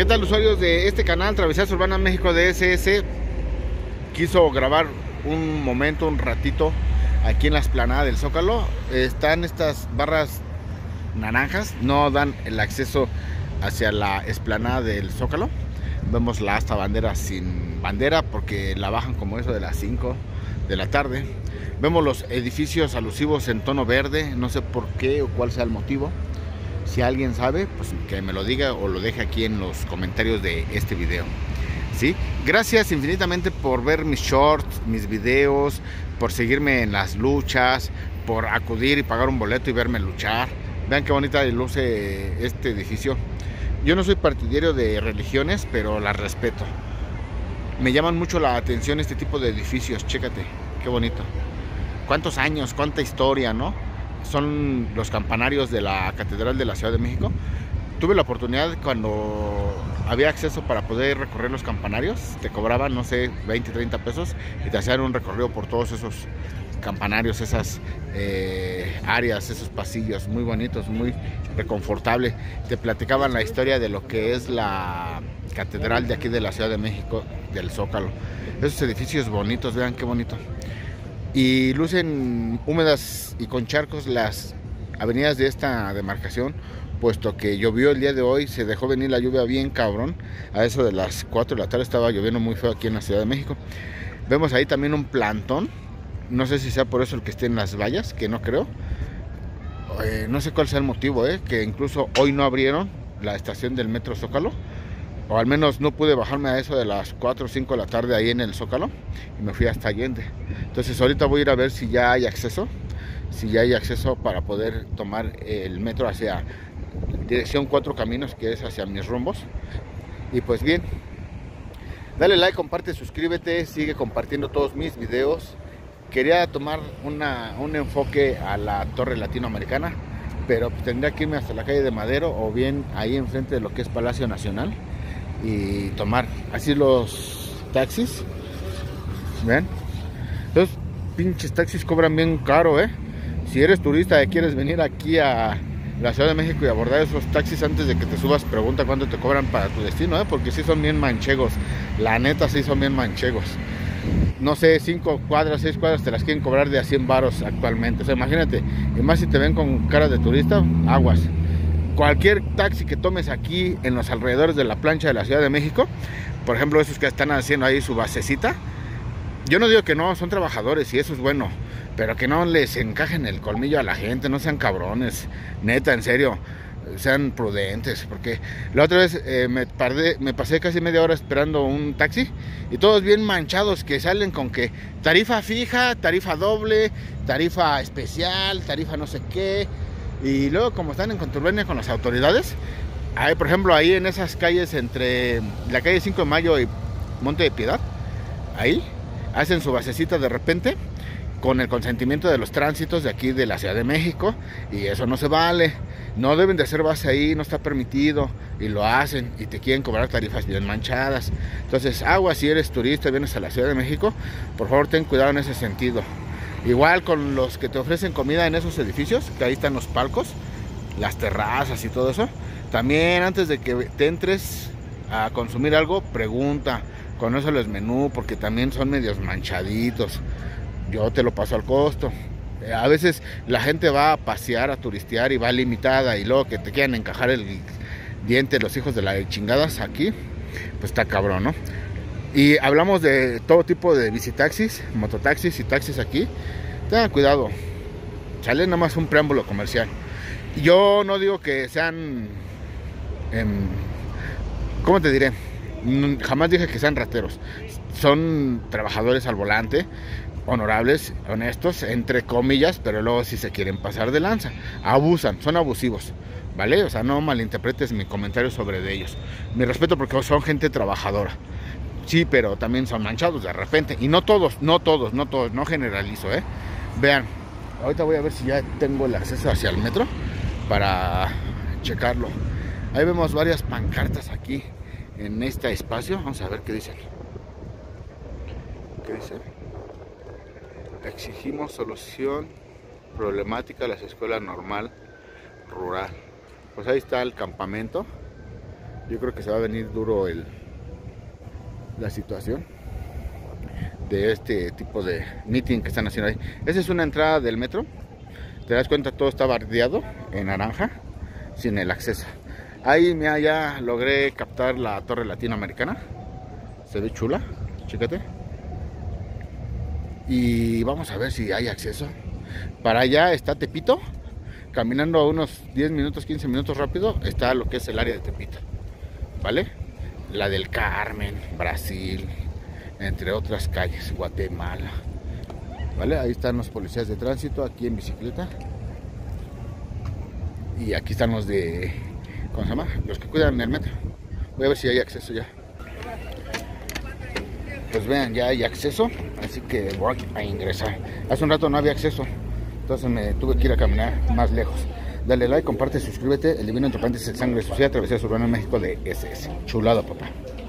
¿Qué tal, usuarios de este canal Travesías Urbanas México DSS? Quiso grabar un momento, un ratito aquí en la explanada del Zócalo. Están estas barras naranjas, no dan el acceso hacia la explanada del Zócalo. Vemos la asta bandera sin bandera porque la bajan como eso de las 5 de la tarde. Vemos los edificios alusivos en tono verde, no sé por qué o cuál sea el motivo. Si alguien sabe, pues que me lo diga o lo deje aquí en los comentarios de este video. ¿Sí? Gracias infinitamente por ver mis shorts, mis videos, por seguirme en las luchas, por acudir y pagar un boleto y verme luchar. Vean qué bonita luce este edificio. Yo no soy partidario de religiones, pero las respeto. Me llaman mucho la atención este tipo de edificios. Chécate, qué bonito. ¿Cuántos años? ¿Cuánta historia, no? Son los campanarios de la Catedral de la Ciudad de México. Tuve la oportunidad cuando había acceso para poder recorrer los campanarios. Te cobraban, no sé, 20, 30 pesos y te hacían un recorrido por todos esos campanarios, esas áreas, esos pasillos muy bonitos, muy reconfortable. Te platicaban la historia de lo que es la catedral de aquí de la Ciudad de México, del Zócalo. Esos edificios bonitos, vean qué bonito. Y lucen húmedas y con charcos las avenidas de esta demarcación, puesto que llovió el día de hoy, se dejó venir la lluvia bien cabrón. A eso de las 4 de la tarde estaba lloviendo muy feo aquí en la Ciudad de México. Vemos ahí también un plantón, no sé si sea por eso el que esté en las vallas, que no creo. No sé cuál sea el motivo, que incluso hoy no abrieron la estación del Metro Zócalo. O al menos no pude bajarme a eso de las 4 o 5 de la tarde ahí en el Zócalo y me fui hasta Allende. Entonces ahorita voy a ir a ver si ya hay acceso, para poder tomar el metro hacia dirección 4 Caminos, que es hacia mis rumbos. Y pues bien, dale like, comparte, suscríbete, sigue compartiendo todos mis videos. Quería tomar un enfoque a la Torre Latinoamericana, pero tendría que irme hasta la calle de Madero o bien ahí enfrente de lo que es Palacio Nacional y tomar así los taxis. Ven, los pinches taxis cobran bien caro, si eres turista y quieres venir aquí a la Ciudad de México y abordar esos taxis, antes de que te subas pregunta cuánto te cobran para tu destino, porque sí son bien manchegos, la neta sí son bien manchegos. No sé, 5 cuadras, 6 cuadras te las quieren cobrar de a 100 varos actualmente. O sea, imagínate, y más si te ven con cara de turista, aguas. Cualquier taxi que tomes aquí en los alrededores de la plancha de la Ciudad de México, por ejemplo esos que están haciendo ahí su basecita, yo no digo que no, son trabajadores y eso es bueno, pero que no les encajen el colmillo a la gente, no sean cabrones, neta, en serio, sean prudentes. Porque la otra vez me pasé casi media hora esperando un taxi y todos bien manchados, que salen con que tarifa fija, tarifa doble, tarifa especial, tarifa no sé qué. Y luego, como están en conturbalia con las autoridades, hay, por ejemplo, ahí en esas calles entre la calle 5 de Mayo y Monte de Piedad, ahí hacen su basecita de repente con el consentimiento de los tránsitos de aquí de la Ciudad de México, y eso no se vale. No deben de hacer base ahí, no está permitido, y lo hacen y te quieren cobrar tarifas bien manchadas. Entonces, agua, si eres turista y vienes a la Ciudad de México, por favor ten cuidado en ese sentido. Igual con los que te ofrecen comida en esos edificios, que ahí están los palcos, las terrazas y todo eso. También antes de que te entres a consumir algo, pregunta, conoce el menú, porque también son medios manchaditos. Yo te lo paso al costo. A veces la gente va a pasear, a turistear y va limitada, y luego que te quieran encajar el diente los hijos de la chingadas aquí, pues está cabrón, ¿no? Y hablamos de todo tipo de bicitaxis, mototaxis y taxis aquí. Tengan cuidado, sale nada más un preámbulo comercial. Yo no digo que sean, ¿cómo te diré? Jamás dije que sean rateros. Son trabajadores al volante, honorables, honestos, entre comillas, pero luego si se quieren pasar de lanza, abusan, son abusivos, ¿vale? O sea, no malinterpretes mi comentario sobre de ellos. Mi respeto, porque son gente trabajadora. Sí, pero también son manchados de repente. Y no todos, no generalizo, Vean, ahorita voy a ver si ya tengo el acceso hacia el metro para checarlo. Ahí vemos varias pancartas aquí en este espacio. Vamos a ver qué dicen. ¿Qué dice? Exigimos solución problemática a las escuelas normal rural. Pues ahí está el campamento Yo creo que se va a venir duro la situación de este tipo de meeting que están haciendo ahí. Esa es una entrada del metro. Te das cuenta, todo está bardeado en naranja, sin el acceso. Ahí mira, ya logré captar la torre latinoamericana. Se ve chula, chécate. Y vamos a ver si hay acceso. Para allá está Tepito. Caminando a unos 10 minutos, 15 minutos rápido, está lo que es el área de Tepito, ¿vale? La del Carmen, Brasil, entre otras calles, Guatemala, ¿vale? Ahí están los policías de tránsito, aquí en bicicleta. Y aquí están los de, ¿cómo se llama? Los que cuidan el metro. Voy a ver si hay acceso ya. Pues vean, ya hay acceso, así que voy a ingresar. Hace un rato no había acceso, entonces me tuve que ir a caminar más lejos. Dale like, comparte, suscríbete. El Divino entre paréntesis, Sangre Sucia, Travesía Urbana México de SS. Chulado, papá.